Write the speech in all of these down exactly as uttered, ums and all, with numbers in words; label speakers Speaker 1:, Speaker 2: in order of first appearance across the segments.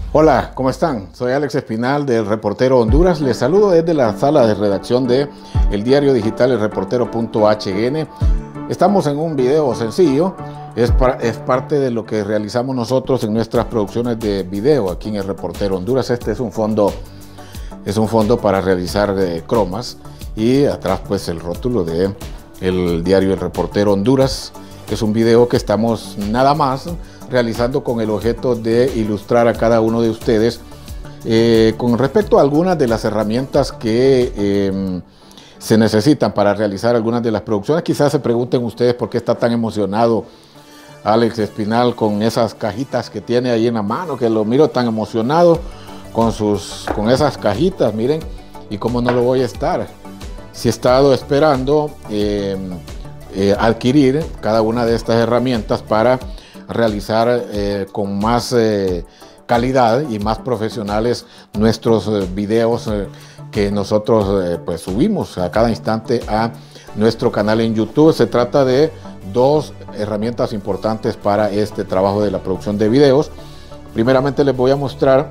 Speaker 1: Hola, ¿cómo están? Soy Alex Espinal del Reportero Honduras. Les saludo desde la sala de redacción de el diario digital el reportero punto h n. Estamos en un video sencillo, es, para, es parte de lo que realizamos nosotros en nuestras producciones de video aquí en el Reportero Honduras. Este es un fondo, es un fondo para realizar eh, cromas y atrás pues el rótulo de el diario El Reportero Honduras. Es un video que estamos nada más realizando con el objeto de ilustrar a cada uno de ustedes eh, con respecto a algunas de las herramientas que eh, se necesitan para realizar algunas de las producciones. Quizás se pregunten ustedes por qué está tan emocionado Alex Espinal con esas cajitas que tiene ahí en la mano, que lo miro tan emocionado con, sus, con esas cajitas, miren, y cómo no lo voy a estar. Si he estado esperando eh, eh, adquirir cada una de estas herramientas para realizar eh, con más eh, calidad y más profesionales nuestros eh, videos eh, que nosotros eh, pues subimos a cada instante a nuestro canal en YouTube. Se trata de dos herramientas importantes para este trabajo de la producción de videos. Primeramente les voy a mostrar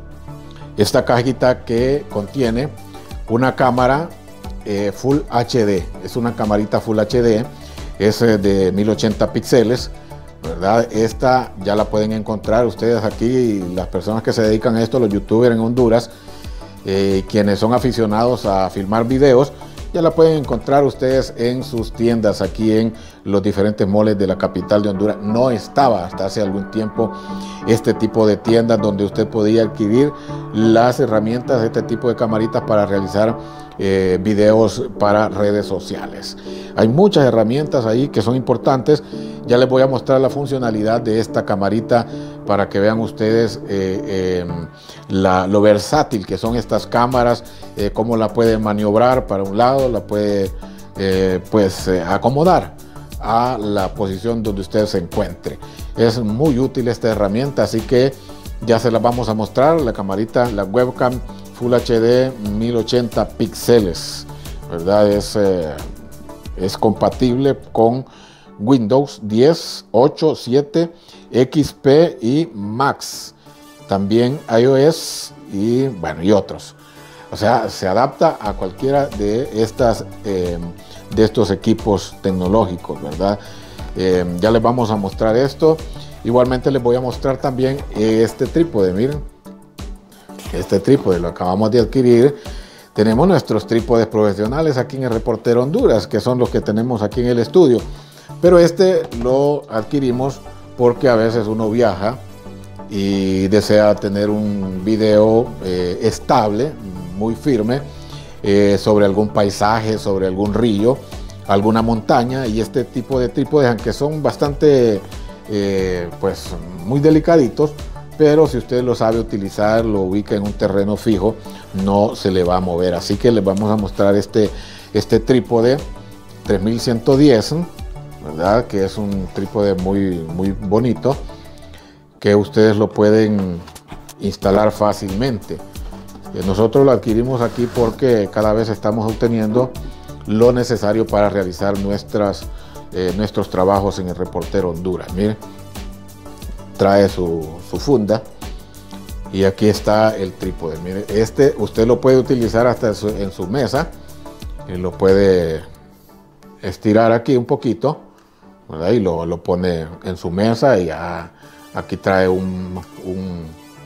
Speaker 1: esta cajita que contiene una cámara eh, Full H D. Es una camarita Full H D, es eh, de mil ochenta píxeles, ¿verdad? Esta ya la pueden encontrar ustedes aquí, las personas que se dedican a esto, los youtubers en Honduras, eh, quienes son aficionados a filmar videos, ya la pueden encontrar ustedes en sus tiendas aquí en los diferentes moles de la capital de Honduras. No estaba hasta hace algún tiempo este tipo de tiendas donde usted podía adquirir las herramientas de este tipo de camaritas para realizar eh, videos para redes sociales. Hay muchas herramientas ahí que son importantes. Ya les voy a mostrar la funcionalidad de esta camarita para que vean ustedes eh, eh, la, lo versátil que son estas cámaras, eh, cómo la pueden maniobrar para un lado, la puede eh, pues eh, acomodar a la posición donde usted se encuentre. Es muy útil esta herramienta, así que ya se la vamos a mostrar. La camarita, la webcam Full H D mil ochenta píxeles, ¿verdad? Es, eh, es compatible con Windows diez, ocho, siete, X P y Max. También iOS y bueno, y otros. O sea, se adapta a cualquiera de estas eh, de estos equipos tecnológicos, ¿verdad? Eh, ya les vamos a mostrar esto. Igualmente les voy a mostrar también este trípode, miren. Este trípode lo acabamos de adquirir. Tenemos nuestros trípodes profesionales aquí en el Reportero Honduras, que son los que tenemos aquí en el estudio. Pero este lo adquirimos porque a veces uno viaja y desea tener un video eh, estable, muy firme, eh, sobre algún paisaje, sobre algún río, alguna montaña, y este tipo de trípodes, aunque son bastante, eh, pues muy delicaditos, pero si usted lo sabe utilizar, lo ubica en un terreno fijo, no se le va a mover. Así que les vamos a mostrar este, este trípode tres mil ciento diez, ¿verdad? Que es un trípode muy, muy bonito, que ustedes lo pueden instalar fácilmente. Nosotros lo adquirimos aquí porque cada vez estamos obteniendo lo necesario para realizar nuestras, eh, nuestros trabajos en el Reportero Honduras. Miren, trae su, su funda y aquí está el trípode. Mire, este usted lo puede utilizar hasta en su, en su mesa, y lo puede estirar aquí un poquito, ¿verdad? Y lo, lo pone en su mesa, y ya aquí trae un, un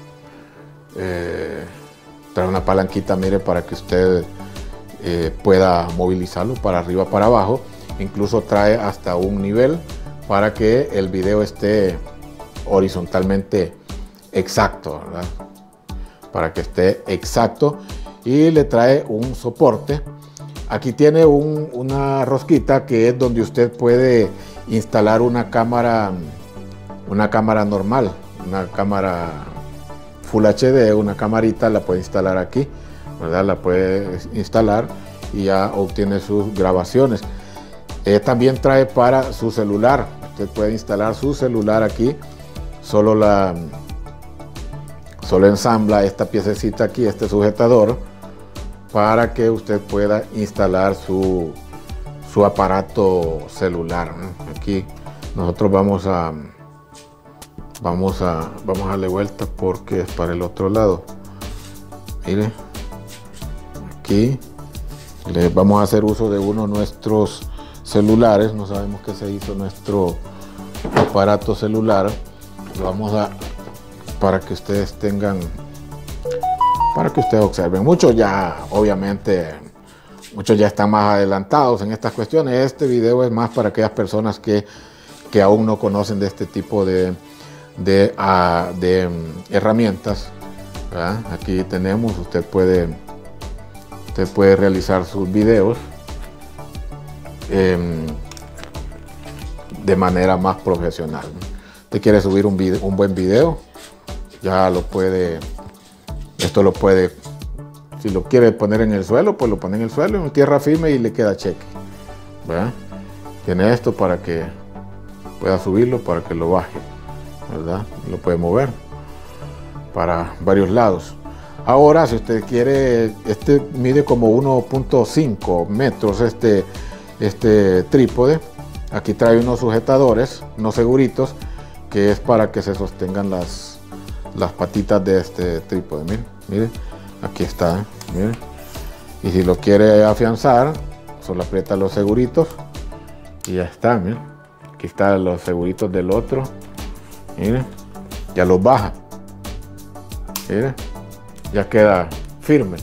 Speaker 1: eh, trae una palanquita, mire, para que usted eh, pueda movilizarlo para arriba, para abajo. Incluso trae hasta un nivel para que el video esté horizontalmente exacto, ¿verdad? Para que esté exacto, y le trae un soporte. Aquí tiene un, una rosquita que es donde usted puede instalar una cámara, una cámara normal, una cámara Full H D, una camarita, la puede instalar aquí, ¿verdad? La puede instalar y ya obtiene sus grabaciones. Eh, también trae para su celular. Usted puede instalar su celular aquí. Solo la solo ensambla esta piececita aquí, este sujetador, para que usted pueda instalar su, su aparato celular. Aquí nosotros vamos a Vamos a, vamos a darle vuelta porque es para el otro lado. Mire, aquí le vamos a hacer uso de uno de nuestros celulares. No sabemos qué se hizo nuestro aparato celular. Lo vamos a, para que ustedes tengan, para que ustedes observen. Muchos ya, obviamente, muchos ya están más adelantados en estas cuestiones. Este video es más para aquellas personas que, que aún no conocen de este tipo de, de, uh, de um, herramientas. ¿Verdad? Aquí tenemos, usted puede, usted puede realizar sus videos eh, de manera más profesional. Usted quiere subir un, video, un buen video, ya lo puede, esto lo puede, si lo quiere poner en el suelo, pues lo pone en el suelo, en tierra firme y le queda cheque. ¿Verdad? Tiene esto para que pueda subirlo, para que lo baje, ¿verdad? Lo puede mover para varios lados. Ahora, si usted quiere, este mide como uno punto cinco metros este, este trípode. Aquí trae unos sujetadores, unos seguritos, que es para que se sostengan las, las patitas de este trípode. Mire, mire, aquí está, ¿eh? Mire. Y si lo quiere afianzar, solo aprieta los seguritos y ya está. Mire. Aquí están los seguritos del otro. Mire, ya los baja. Mire, ya queda firme.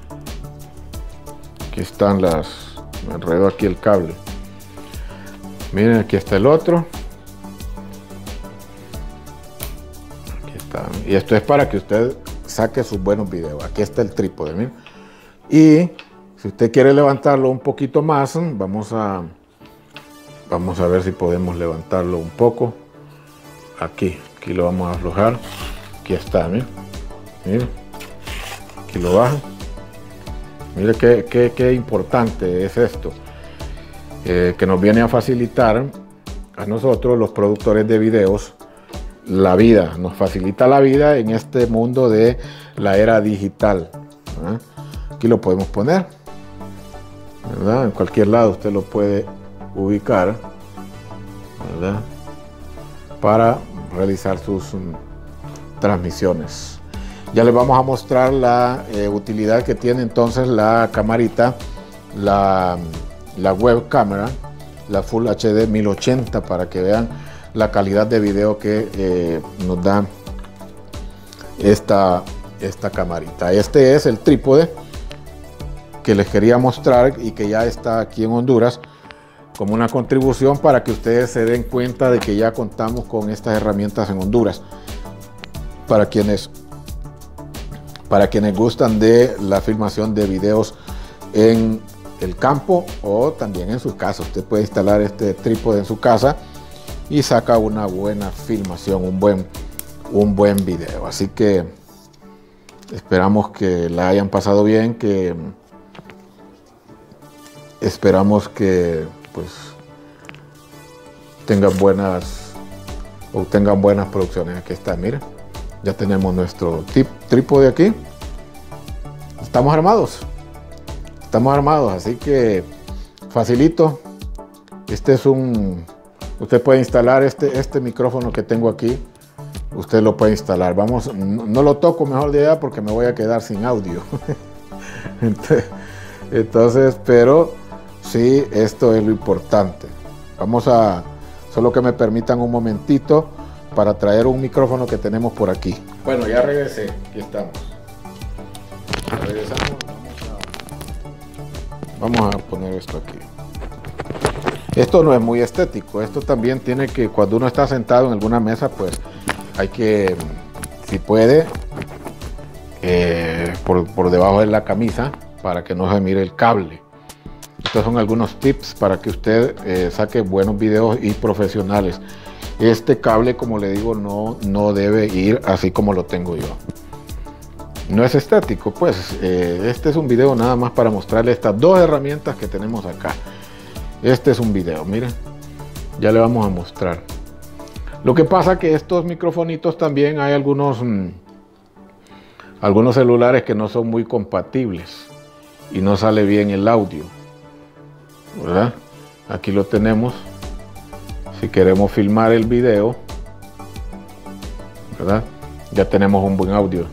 Speaker 1: Aquí están las, me enredo aquí el cable. Miren, aquí está el otro. Aquí está. Y esto es para que usted saque sus buenos videos. Aquí está el trípode, miren. Y si usted quiere levantarlo un poquito más, vamos a, vamos a ver si podemos levantarlo un poco. Aquí, aquí lo vamos a aflojar. Aquí está, miren. Mire, aquí lo baja. Mire qué, qué, qué importante es esto, eh, que nos viene a facilitar a nosotros, los productores de videos, la vida. Nos facilita la vida en este mundo de la era digital. ¿Verdad? Aquí lo podemos poner, ¿verdad? En cualquier lado usted lo puede ubicar, ¿verdad? Para realizar sus um, transmisiones. Ya les vamos a mostrar la eh, utilidad que tiene entonces la camarita, la, la web cámara, la Full H D mil ochenta, para que vean la calidad de video que eh, nos da esta, esta camarita. Este es el trípode que les quería mostrar y que ya está aquí en Honduras como una contribución para que ustedes se den cuenta de que ya contamos con estas herramientas en Honduras. Para quienes Para quienes gustan de la filmación de videos en el campo o también en su casa. Usted puede instalar este trípode en su casa y saca una buena filmación, un buen, un buen video. Así que esperamos que la hayan pasado bien, que esperamos que pues tengan buenas o tengan buenas producciones. Aquí está, miren. Ya tenemos nuestro tip, trípode aquí. Estamos armados. Estamos armados, así que facilito. Este es un... Usted puede instalar este, este micrófono que tengo aquí. Usted lo puede instalar. Vamos, no, no lo toco mejor de allá porque me voy a quedar sin audio. Entonces, pero sí, esto es lo importante. Vamos a... Solo que me permitan un momentito para traer un micrófono que tenemos por aquí. Bueno, ya regresé, aquí estamos. Regresamos, vamos a, vamos a poner esto aquí. Esto no es muy estético, esto también tiene que, cuando uno está sentado en alguna mesa, pues hay que, si puede, eh, por, por debajo de la camisa, para que no se mire el cable. Estos son algunos tips para que usted eh, saque buenos videos y profesionales. Este cable, como le digo, no, no debe ir así como lo tengo yo. No es estético, pues. Eh, este es un video nada más para mostrarle estas dos herramientas que tenemos acá. Este es un video, miren. Ya le vamos a mostrar. Lo que pasa que estos microfonitos también hay algunos, mmm, algunos celulares que no son muy compatibles y no sale bien el audio, ¿verdad? Aquí lo tenemos. Si queremos filmar el video, ¿verdad? Ya tenemos un buen audio.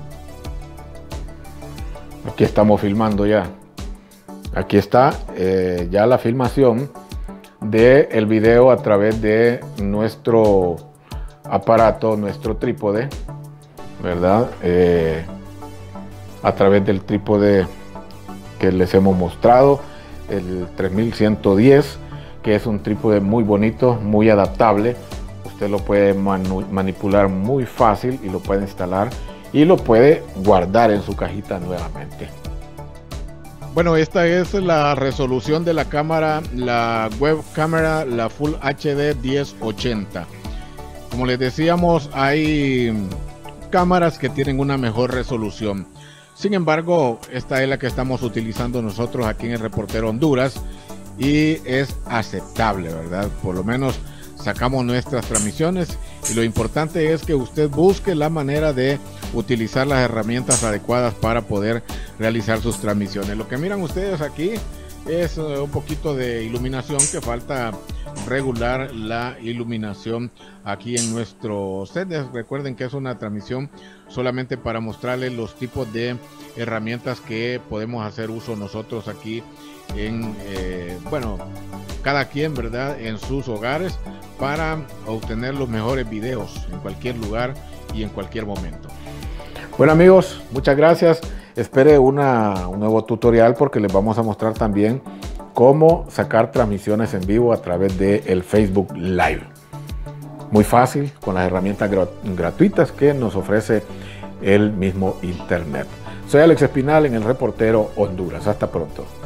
Speaker 1: Aquí estamos filmando ya. Aquí está eh, ya la filmación del video a través de nuestro aparato, nuestro trípode, ¿verdad? Eh, a través del trípode que les hemos mostrado, el tres mil ciento diez, que es un trípode muy bonito, muy adaptable. Usted lo puede manipular muy fácil y lo puede instalar y lo puede guardar en su cajita nuevamente. Bueno, esta es la resolución de la cámara, la web cámara, la Full H D diez ochenta. Como les decíamos, hay cámaras que tienen una mejor resolución. Sin embargo, esta es la que estamos utilizando nosotros aquí en el Reportero Honduras y es aceptable, ¿verdad? Por lo menos sacamos nuestras transmisiones y lo importante es que usted busque la manera de utilizar las herramientas adecuadas para poder realizar sus transmisiones. Lo que miran ustedes aquí es un poquito de iluminación, que falta regular la iluminación aquí en nuestro set. Recuerden que es una transmisión solamente para mostrarles los tipos de herramientas que podemos hacer uso nosotros aquí en, eh, bueno, cada quien, ¿verdad?, en sus hogares, para obtener los mejores videos en cualquier lugar y en cualquier momento. Bueno amigos, muchas gracias. Espere una, un nuevo tutorial porque les vamos a mostrar también cómo sacar transmisiones en vivo a través de el Facebook Live. Muy fácil, con las herramientas grat gratuitas que nos ofrece el mismo Internet. Soy Alex Espinal en el Reportero Honduras. Hasta pronto.